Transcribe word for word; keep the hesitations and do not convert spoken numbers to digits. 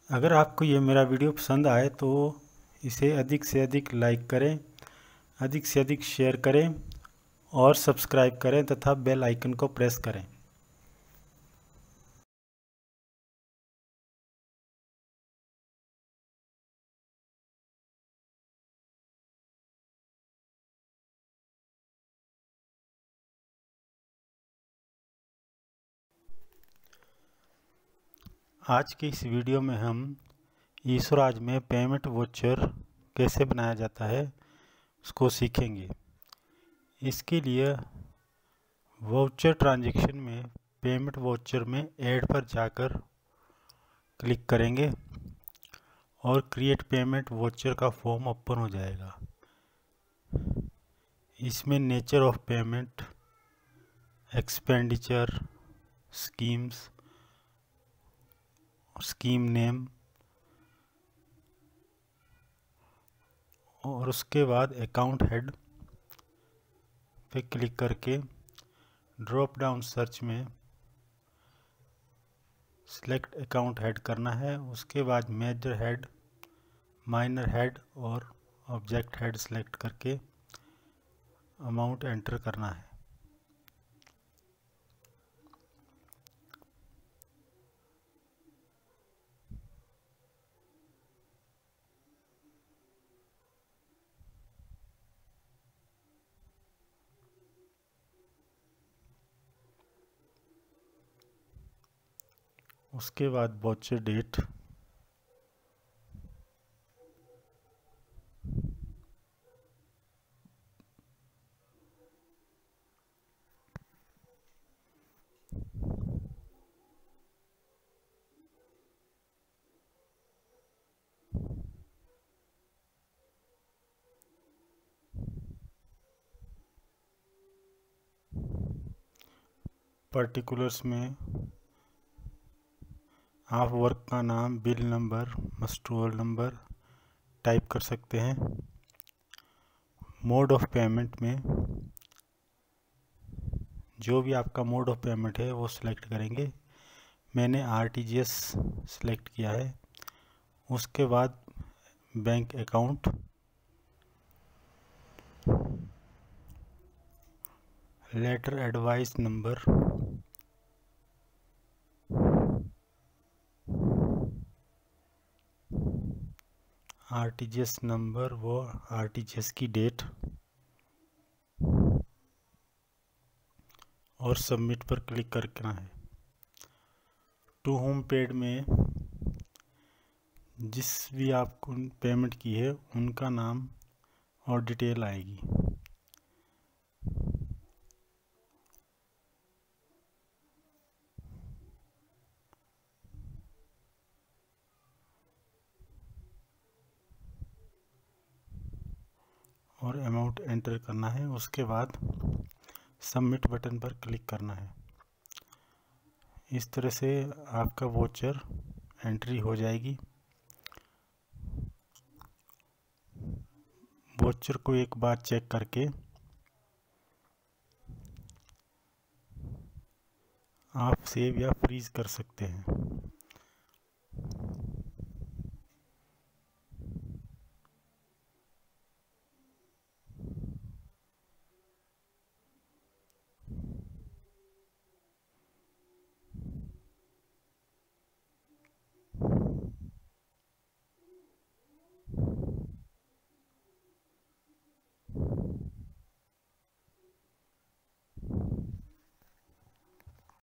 अगर आपको ये मेरा वीडियो पसंद आए तो इसे अधिक से अधिक लाइक करें, अधिक से अधिक शेयर करें और सब्सक्राइब करें तथा बेल आइकन को प्रेस करें। आज के इस वीडियो में हम ईश्वराज में पेमेंट वोचर कैसे बनाया जाता है उसको सीखेंगे। इसके लिए वोचर ट्रांजैक्शन में पेमेंट वोचर में ऐड पर जाकर क्लिक करेंगे और क्रिएट पेमेंट वोचर का फॉर्म ओपन हो जाएगा। इसमें nature of payment, expenditure, schemes, scheme name और उसके बाद अकाउंट हेड पे क्लिक करके ड्रॉप डाउन सर्च में सिलेक्ट अकाउंट हेड करना है। उसके बाद मेजर हेड, माइनर हेड और ऑब्जेक्ट हेड सेलेक्ट करके अमाउंट एंटर करना है। उसके बाद वोचर डेट, पर्टिकुलर्स में आप वर्क का नाम, bill number, must roll number type कर सकते हैं। मोड ऑफ पेमेंट में जो भी आपका मोड ऑफ पेमेंट है वो सिलेक्ट करेंगे। मैंने आरटीजीएस सिलेक्ट किया है। उसके बाद bank account, letter advice number, RTGS number, वो आरटीजीएस की डेट और सबमिट पर क्लिक करना है। टू होम पेड में जिस भी आपको पेमेंट की है उनका नाम और डिटेल आएगी। और अमाउंट एंटर करना है। उसके बाद सबमिट बटन पर क्लिक करना है। इस तरह से आपका वोचर एंट्री हो जाएगी। वोचर को एक बार चेक करके आप सेव या फ्रीज कर सकते हैं।